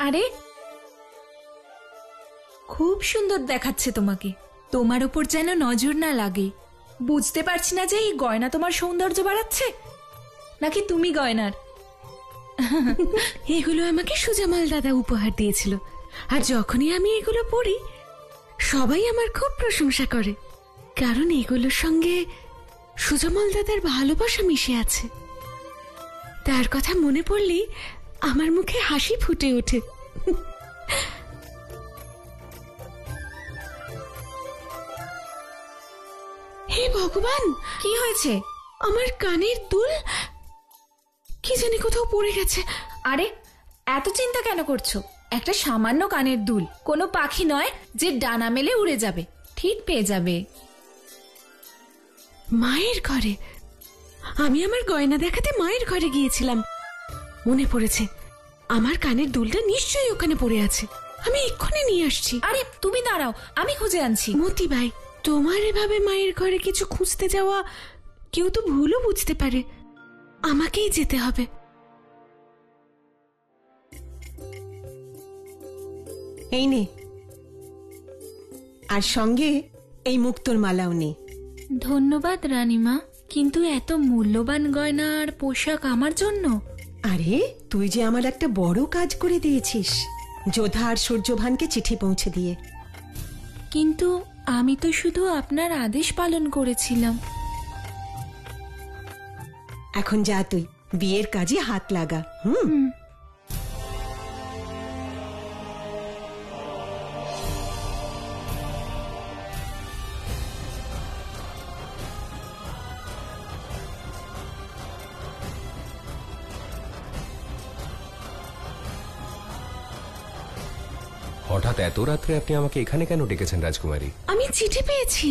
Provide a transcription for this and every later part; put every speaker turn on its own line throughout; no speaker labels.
আরে খুব সুন্দর দেখাচ্ছে তোমাকে, তোমার উপর যেন নজর না লাগে। বুঝতে পারছি না যে এই গয়না তোমার সৌন্দর্য বাড়াচ্ছে নাকি তুমি গয়নার।
এগুলো আমাকে সুজামাল দাদা উপহার দিয়েছিল, আর যখনই আমি এগুলো পরি সবাই আমার খুব প্রশংসা করে, কারণ এগুলোর সঙ্গে সুজামাল দাদার ভালোবাসা মিশে আছে। তার কথা মনে পড়লেই আমার মুখে হাসি ফুটে ওঠে। হে ভগবান,
কি হয়েছে?
আমার কানের দুল কি জানি কোথাও পড়ে গেছে।
আরে এত চিন্তা কেন করছো? একটা সামান্য কানের দুল, কোনো পাখি নয় যে ডানা মেলে উড়ে যাবে, ঠিক পেয়ে যাবে।
মায়ের ঘরে? আমি আমার গয়না দেখাতে মায়ের ঘরে গিয়েছিলাম, মনে পড়েছে। আমার কানের দুলটা নিশ্চয়ই ওখানে পড়ে আছে, আমি এক্ষুনি নিয়ে আসছি।
আরে তুমি দাঁড়াও, আমি খুঁজে আনছি।
মতি ভাই, তোমার এভাবে মায়ের ঘরে কিছু খুঁজতে যাওয়া কেউ তো ভুলও বুঝতে পারে, আমাকেই যেতে হবে।
এই নে, আর সঙ্গে এই মুক্তোর মালাও নে।
ধন্যবাদ রানীমা, কিন্তু এত মূল্যবান গয়না আর পোশাক আমার জন্য?
আরে তুই যে আমার একটা বড় কাজ করে দিয়েছিস, যোধা আর সূর্যভানকে চিঠি পৌঁছে দিয়ে।
কিন্তু আমি তো শুধু আপনার আদেশ পালন করেছিলাম।
এখন যা, তুই বিয়ের কাজে হাত লাগা।
হঠাৎ এত রাত্রে আপনি আমাকে এখানে কেন ডেকেছেন রাজকুমারী?
আমি চিঠি পেয়েছি।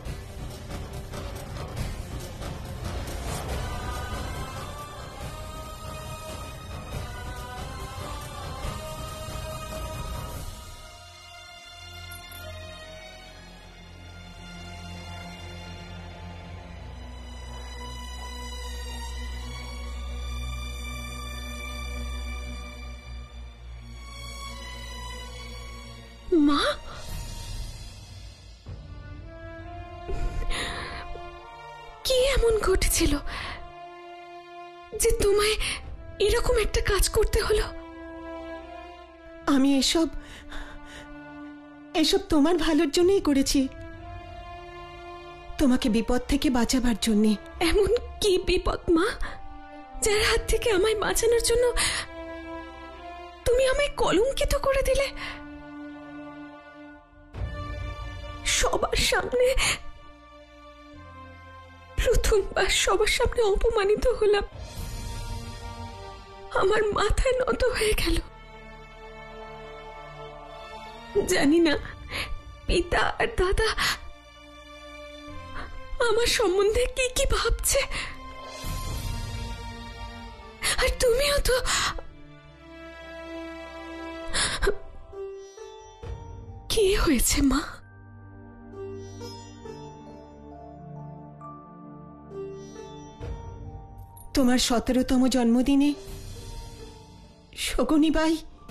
মা, কি এমন ঘটেছিল যে তোমায় এরকম একটা কাজ করতে হলো?
আমি এসব তোমার ভালোর জন্যই করেছি, তোমাকে বিপদ থেকে বাঁচাবার জন্যে।
এমন কি বিপদ মা, যার হাত থেকে আমায় বাঁচানোর জন্য তুমি আমায় কলঙ্কিত করে দিলে? সবার সামনে, প্রথমবার সবার সামনে অপমানিত হলাম, আমার মাথা নত হয়ে গেল। জানি না পিতা আর দাদা আমার সম্বন্ধে কি কি ভাবছে, আর তুমিও তো। কি হয়েছে মা?
তোমার 17তম জন্মদিনে শকুনিবাই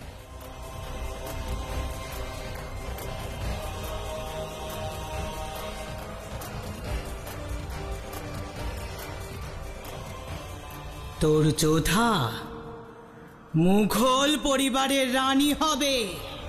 তোর যোধা মুঘল পরিবারের রানী হবে।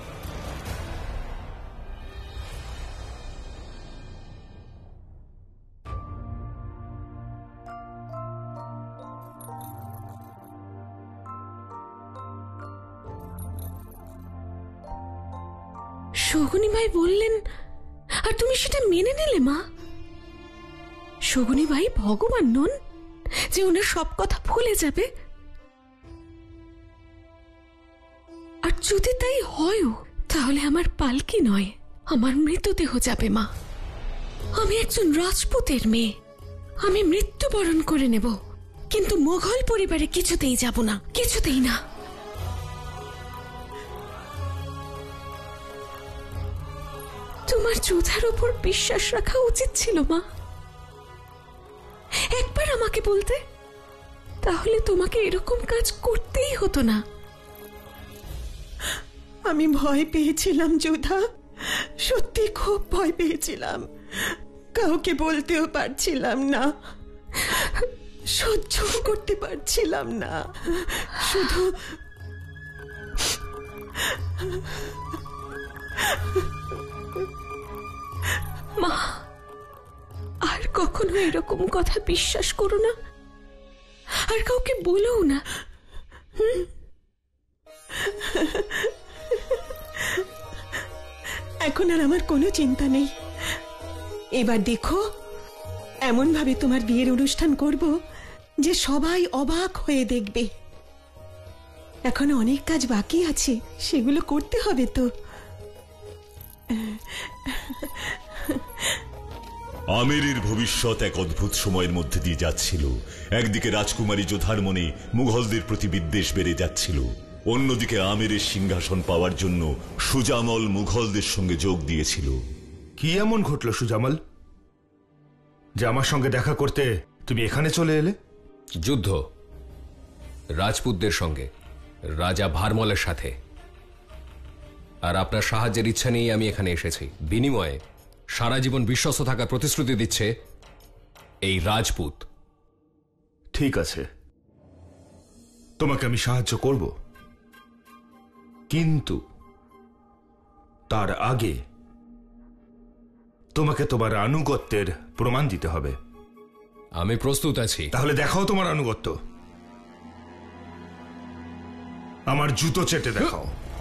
শগুনি ভাই বললেন আর তুমি সেটা মেনে নিলে মা? শগুনি ভাই ভগবান নন যে ওনার সব কথা ভুলে যাবে? আর যদি তাই হয়ও, তাহলে আমার পালকি নয়, আমার মৃতদেহ যাবে মা। আমি একজন রাজপুতের মেয়ে, আমি মৃত্যুবরণ করে নেব, কিন্তু মোগল পরিবারে কিছুতেই যাব না, কিছুতেই না। তোমার যোধার উপর বিশ্বাস রাখা উচিত ছিল মা। একবার আমাকে বলতে, তাহলে তোমাকে এরকম কাজ করতেই হতো না।
আমি ভয় পেয়েছিলাম যোধা, সত্যি খুব ভয় পেয়েছিলাম। কাউকে বলতেও পারছিলাম না, সহ্য করতে পারছিলাম না। শুধু
মা, আর কখনো এরকম কথা বিশ্বাস করো না, আর কাউকে বলো না।
এখন আর আমার কোনো চিন্তা নেই। এবার দেখো, এমন ভাবে তোমার বিয়ের অনুষ্ঠান করব যে সবাই অবাক হয়ে দেখবে। এখন অনেক কাজ বাকি আছে, সেগুলো করতে হবে তো।
আমেরের ভবিষ্যৎ এক অদ্ভুত সময়ের মধ্যে দিয়ে যাচ্ছিল। একদিকে রাজকুমারী যোধার মনে মুঘলদের প্রতি বিদ্বেষ বেড়ে যাচ্ছিল, অন্যদিকে আমেরের সিংহাসন পাওয়ার জন্য সুজামল মুঘলদের সঙ্গে যোগ দিয়েছিল।
কি এমন ঘটল সুজামল যে আমার সঙ্গে দেখা করতে তুমি এখানে চলে এলে?
যুদ্ধ রাজপুতদের সঙ্গে, রাজা ভারমলের সাথে। আর আপনার সাহায্যের ইচ্ছা নিয়েই আমি এখানে এসেছি। বিনিময়ে সারা জীবন বিশ্বস্ত থাকার প্রতিশ্রুতি দিচ্ছে এই রাজপুত।
ঠিক আছে, তোমাকে আমি সাহায্য করব, কিন্তু তার আগে তোমাকে তোমার আনুগত্যের প্রমাণ দিতে হবে।
আমি প্রস্তুত আছি।
তাহলে দেখাও তোমার আনুগত্য, আমার জুতো চেটে দেখাও।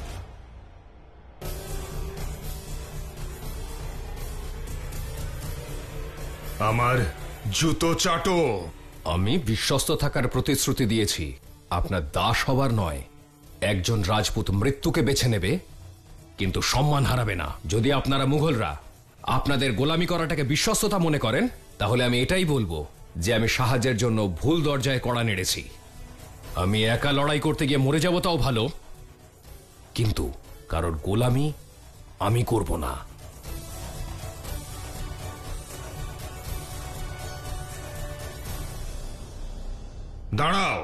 আমার জুতো চাটো।
আমি বিশ্বস্ত থাকার প্রতিশ্রুতি দিয়েছি, আপনার দাস হবার নয়। একজন রাজপুত মৃত্যুকে বেছে নেবে, কিন্তু সম্মান হারাবে না। যদি আপনারা মুঘলরা আপনাদের গোলামি করাটাকে বিশ্বস্ততা মনে করেন, তাহলে আমি এটাই বলবো যে আমি সাহায্যের জন্য ভুল দরজায় কড়া নেড়েছি। আমি একা লড়াই করতে গিয়ে মরে যাব তাও ভালো, কিন্তু কারোর গোলামি আমি করব না।
দাঁড়াও,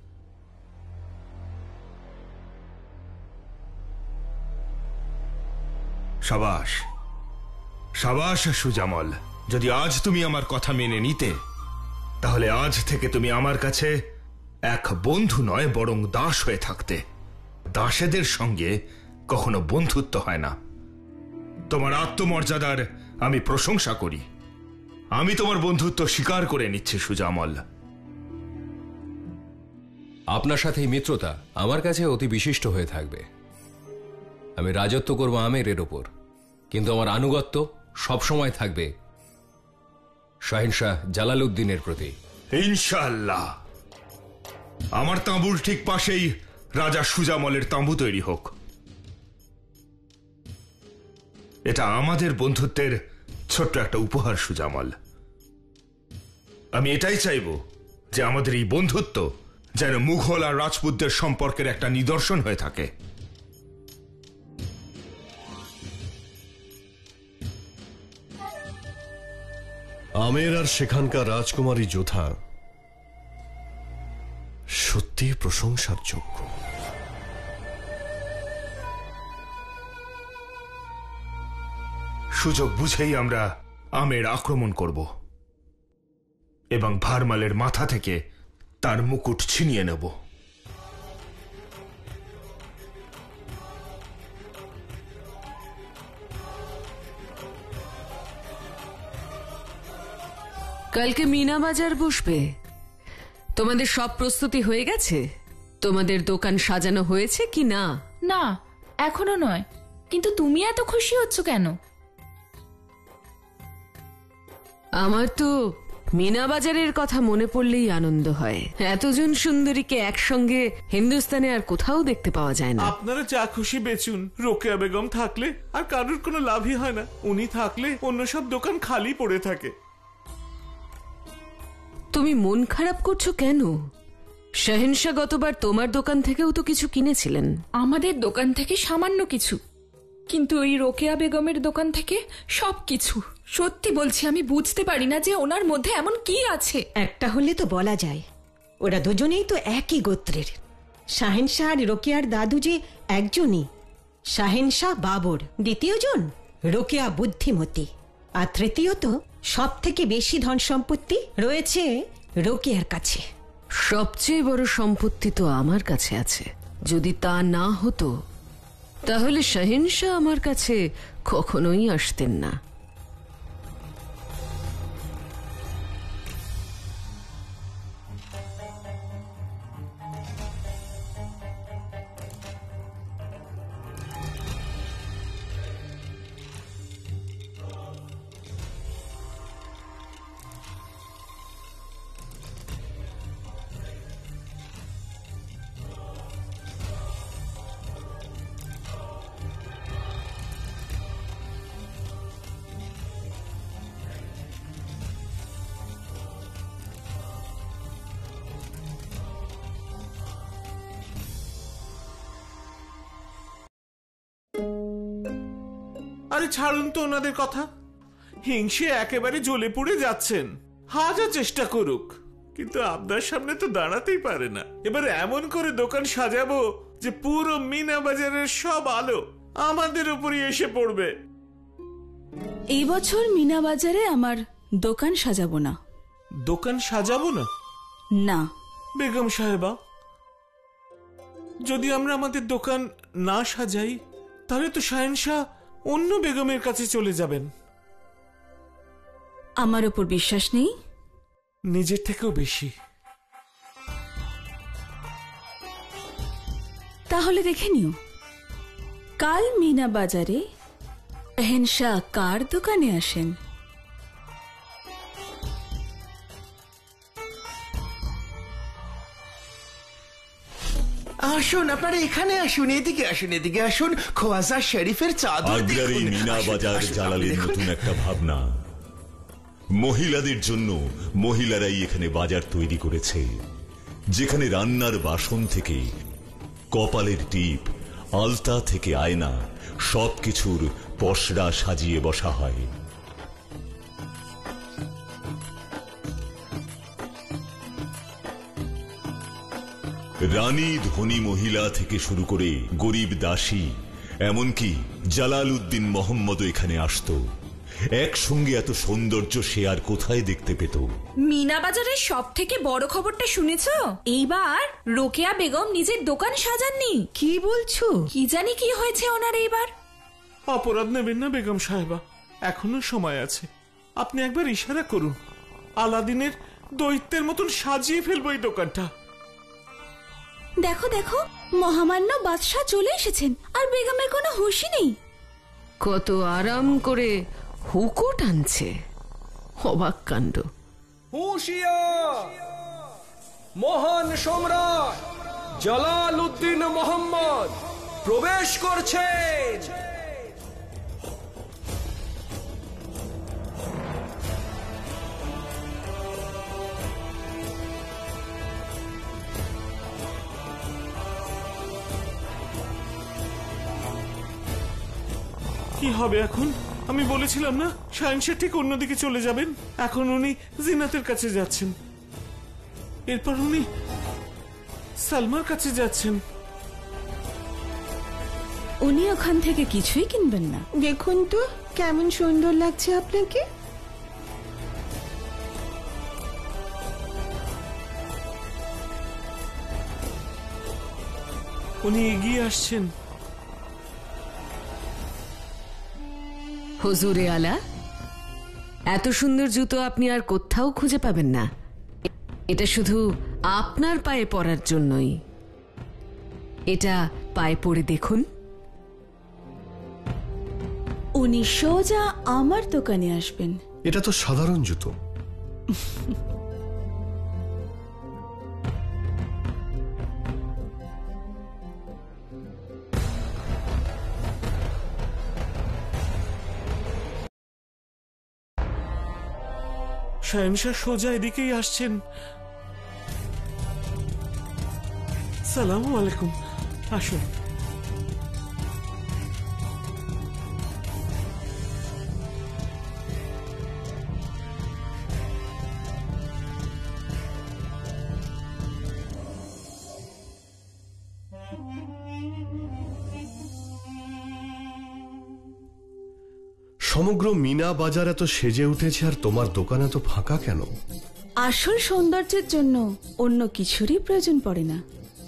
সাবাস সাবাস সুজামল। যদি আজ তুমি আমার কথা মেনে নিতে, তাহলে আজ থেকে তুমি আমার কাছে এক বন্ধু নয়, বরং দাস হয়ে থাকতে। দাসেদের সঙ্গে কখনো বন্ধুত্ব হয় না। তোমার আত্মমর্যাদার আমি প্রশংসা করি। আমি তোমার বন্ধুত্ব স্বীকার করে নিচ্ছি সুজামল।
আপনার সাথে এই মিত্রতা আমার কাছে অতি বিশিষ্ট হয়ে থাকবে। আমি রাজত্ব করব আমেরের ওপর, কিন্তু আমার আনুগত্য সবসময় থাকবে শাহিনশাহ জালালউদ্দিনের প্রতি।
ইনশাআল্লাহ। আমার তাঁবুর ঠিক পাশেই রাজা সুজামলের তাঁবু তৈরি হোক। এটা আমাদের বন্ধুত্বের ছোট্ট একটা উপহার সুজামল। আমি এটাই চাইব যে আমাদের এই বন্ধুত্ব যেন মুঘল আর রাজপুতদের সম্পর্কের একটা নিদর্শন হয়ে থাকে।
আমের আর সেখানকার রাজকুমারী যোধা সত্যি প্রশংসার যোগ্য।
সুযোগ বুঝেই আমরা আমের আক্রমণ করব এবং ভারমালের মাথা থেকে তার মুকুট ছিনিয়ে নেব।
কালকে মিনা বাজার বসবে। তোমাদের সব প্রস্তুতি হয়ে গেছে? তোমাদের দোকান সাজানো হয়েছে কি না?
না, এখনো নয়। কিন্তু তুমি এত খুশি হচ্ছ কেন?
আমার তো মিনা বাজারের কথা মনে পড়লেই আনন্দ হয়। এতজন সুন্দরীকে একসঙ্গে হিন্দুস্তানে আর কোথাও দেখতে পাওয়া যায় না।
আপনারা যা খুশি বেচুন, রোকেয়া বেগম থাকলে আর কারোর কোনো লাভই হয় না। উনি থাকলে অন্য সব দোকান খালি পড়ে থাকে।
তুমি মন খারাপ করছো কেন? শাহিনশাহ গতবার তোমার দোকান থেকেও তো কিছু কিনেছিলেন।
আমাদের দোকান থেকে সামান্য কিছু, কিন্তু ওই রোকেয়া বেগমের দোকান থেকে সবকিছু। সত্যি বলছি, আমি বুঝতে পারি না যে ওনার মধ্যে এমন কি আছে।
একটা হলে তো বলা যায়, ওরা দুজনেই তো একই গোত্রের। শাহেনশাহ আর রোকেয়ার দাদু যে একজনই, শাহেনশাহ বাবর, দ্বিতীয়জন রোকেয়া বুদ্ধিমতী, আর তৃতীয়ত সব থেকে বেশি ধন সম্পত্তি রয়েছে রোকেয়ার কাছে।
সবচেয়ে বড় সম্পত্তি তো আমার কাছে আছে। যদি তা না হতো তাহলে শাহিনশাহ আমার কাছে কখনোই আসতেন না।
আরে ছাড়ুন তো ওনাদের কথা। হিংসে একেবারে জ্বলে পুড়ে যাচ্ছেন, হাজার চেষ্টা করুক, কিন্তু আপনার সামনে তো দাঁড়াতেই পারে না। এবার এমন করে দোকান সাজাবো যে পুরো মিনা বাজারের সব আলো আমাদের উপরই এসে পড়বে।
এই বছর মিনা বাজারে আমার দোকান সাজাবো না।
দোকান সাজাবো না?
না
বেগম সাহেবা, যদি আমরা আমাদের দোকান না সাজাই তাহলে তো শাহেনশাহ অন্য বেগমের কাছে চলে যাবেন।
আমার উপর বিশ্বাস নেই?
নিজের থেকেও বেশি।
তাহলে দেখে নিও, কাল মিনা বাজারে শাহেনশাহ কার দোকানে আসেন।
আসুন, আপনারা এখানে আসুন, এদিকে আসুন, এদিকে আসুন। খোয়াজা শরীফের চাদর
আগ্রার এই মিনা বাজার জালালের নতুন একটা ভাবনা। মহিলাদের জন্য মহিলারাই এখানে বাজার তৈরি করেছে, যেখানে রান্নার বাসন থেকে কপালের টিপ, আলতা থেকে আয়না, সবকিছুর পসরা সাজিয়ে বসা হয়। রানী, ধনী মহিলা থেকে শুরু করে গরিব দাসী, এমনকি জালাল উদ্দিন মোহাম্মদও এখানে আসতো। একসঙ্গে এত সৌন্দর্য সে আর কোথায় দেখতে পেত?
মিনা বাজারের সব থেকে বড় খবরটা শুনেছো? এইবার রোকেয়া বেগম নিজের দোকান সাজাননি।
কি বলছো?
কি জানি কি হয়েছে ওনার এইবার।
অপরাধ নেবেন না বেগম সাহেবা, এখনো সময় আছে। আপনি একবার ইশারা করুন, আলাদিনের দৈত্যের মতন সাজিয়ে ফেলবো এই দোকানটা।
দেখো দেখো, মহামান্য বাদশাহ চলে এসেছেন আর বেগমের কোনো হুঁশই নেই।
কত আরাম করে হুকো টানছে, অবাক কাণ্ড।
হুঁশিয়ার! মহান সম্রাট জালাল উদ্দিন মোহাম্মদ প্রবেশ করছেন।
কি হবে এখন? আমি বলেছিলাম না শাহেনশাহ ঠিক অন্যদিকে চলে যাবেন। এখন উনি জিনাতের কাছে যাচ্ছেন, এরপর উনি সালমার কাছে যাচ্ছেন।
উনি ওখান থেকে কিছুই কিনবেন না।
দেখুন তো কেমন সুন্দর লাগছে আপনাকে।
উনি এগিয়ে আসছেন।
হুজুরে আলা, এত সুন্দর জুতো আপনি আর কোথাও খুঁজে পাবেন না। এটা শুধু আপনার পায়ে পরার জন্যই। এটা পায়ে পরে দেখুন।
উনি সোজা আমার দোকানে আসবেন।
এটা তো সাধারণ জুতো।
শাহেনশাহ সোজা এদিকেই আসছেন। সালামু আলাইকুম, আসুন।
সমগ্র মিনা বাজার এত সেজে উঠেছে আর তোমার দোকান এত ফাঁকা কেন?
আসল সৌন্দর্যের জন্য অন্য কিছুরই প্রয়োজন পড়ে না।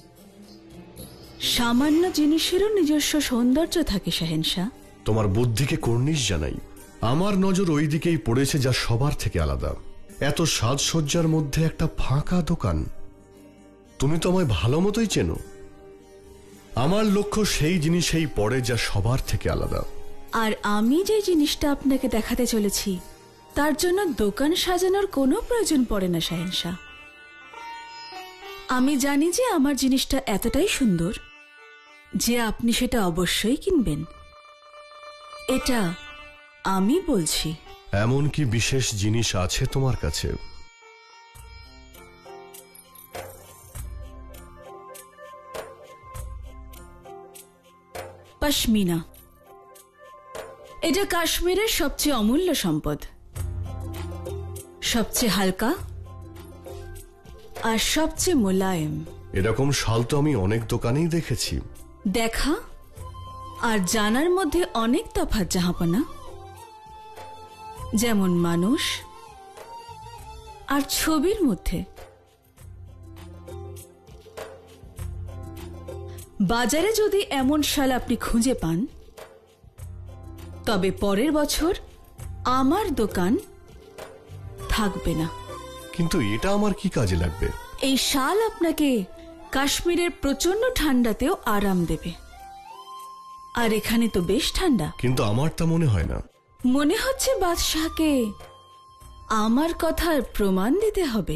সামান্য জিনিসেরও নিজস্ব সৌন্দর্য থাকে শাহেনশাহ।
তোমার বুদ্ধিকে কর্নিশ জানাই। আমার নজর ওই দিকেই পড়েছে যা সবার থেকে আলাদা। এত সাজসজ্জার মধ্যে একটা ফাঁকা দোকান। তুমি তো আমায় ভালো মতোই চেনো। আমার লক্ষ্য সেই জিনিসেই পড়ে যা সবার থেকে আলাদা।
আর আমি যে জিনিসটা আপনাকে দেখাতে চলেছি তার জন্য দোকান সাজানোর কোনো প্রয়োজন পড়ে না শাহেনশাহ। আমি জানি যে আমার জিনিসটা এতটাই সুন্দর যে আপনি সেটা অবশ্যই কিনবেন। এটা আমি বলছি।
এমন কি বিশেষ জিনিস আছে তোমার কাছে?
পশমিনা। এটা কাশ্মীরের সবচেয়ে অমূল্য সম্পদ, সবচেয়ে হালকা আর সবচেয়ে মোলায়েম।
এরকম শাল তো আমি অনেক দোকানেই দেখেছি।
দেখা আর জানার মধ্যে অনেক তফাৎ জাহাপনা। যেমন মানুষ আর ছবির মধ্যে। বাজারে যদি এমন শাল আপনি খুঁজে পান তবে পরের বছর আমার দোকান থাকবে না।
কিন্তু এটা আমার কি কাজে লাগবে?
এই শাল আপনাকে কাশ্মীরের প্রচন্ড ঠান্ডাতেও আরাম দেবে। আর এখানে তো বেশ ঠান্ডা।
কিন্তু আমার তা মনে হয় না।
মনে হচ্ছে বাদশাহকে আমার কথার প্রমাণ দিতে হবে।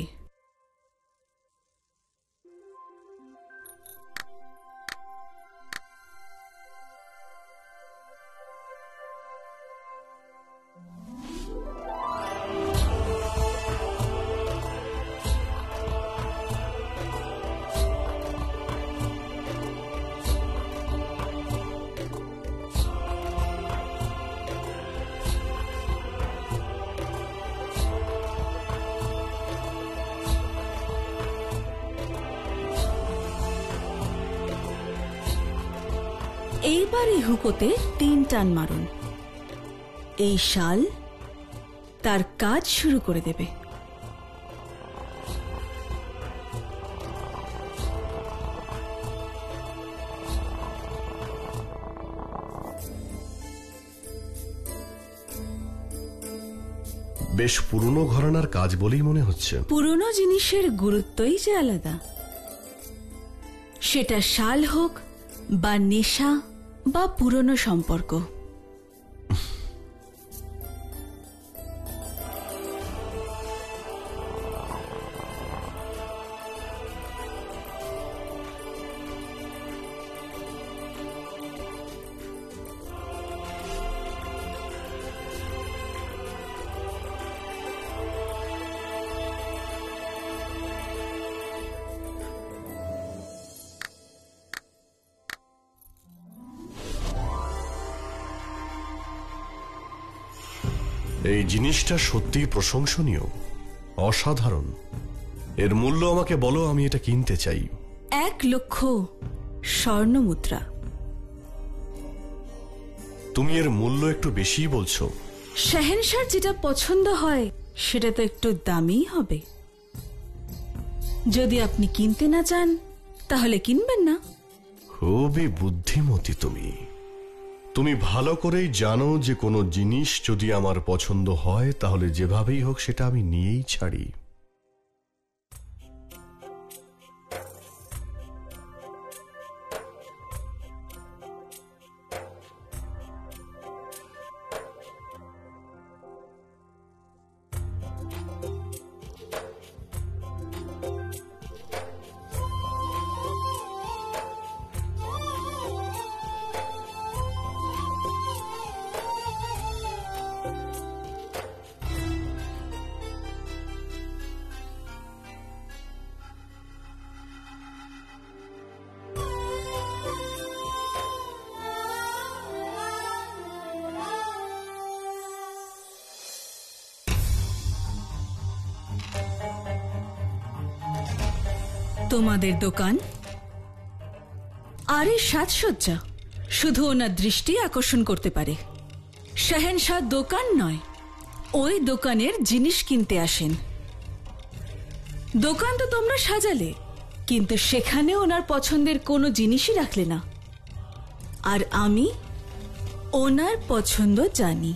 এইবার এই হুকোতে 3 টান মারুন। এই শাল তার কাজ শুরু করে দেবে।
বেশ পুরনো ঘরানার কাজ বলেই মনে হচ্ছে।
পুরনো জিনিসের গুরুত্বই যে আলাদা। সেটা শাল হোক বা নেশা বা পুরনো সম্পর্ক।
এই জিনিসটা সত্যিই প্রশংসনীয়, অসাধারণ। এর মূল্য আমাকে বলো, আমি এটা কিনতে চাই।
1 লক্ষ স্বর্ণ মুদ্রা।
তুমি এর মূল্য একটু বেশিই বলছো।
শাহেনশাহর যেটা পছন্দ হয় সেটা তো একটু দামি হবে। যদি আপনি কিনতে না চান তাহলে কিনবেন না।
খুবই বুদ্ধিমতী তুমি। তুমি ভালো করেই জানো যে কোনো জিনিস যদি আমার পছন্দ হয় তাহলে যেভাবেই হোক সেটা আমি নিয়েই ছাড়ি।
তোমাদের দোকান আর এই সাজসজ্জা শুধু ওনার দৃষ্টি আকর্ষণ করতে পারে।
শাহেনশাহ দোকান নয়, ওই দোকানের জিনিস কিনতে আসেন। দোকান তো তোমরা সাজালে, কিন্তু সেখানে ওনার পছন্দের কোনো জিনিসই রাখলে না। আর আমি ওনার পছন্দ জানি।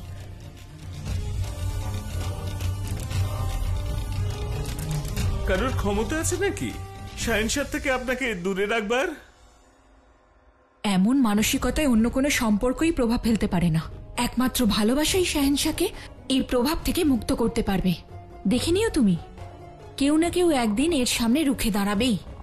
কারোর ক্ষমতা আছে নাকি শাহেনশাহ থেকে আপনাকে দূরে রাখবার?
এমন মানসিকতায় অন্য কোনো সম্পর্কই প্রভাব ফেলতে পারে না। একমাত্র ভালোবাসাই শাহেনশাহকে এই প্রভাব থেকে মুক্ত করতে পারবে। দেখে নিও তুমি, কেউ না কেউ একদিন এর সামনে রুখে দাঁড়াবেই।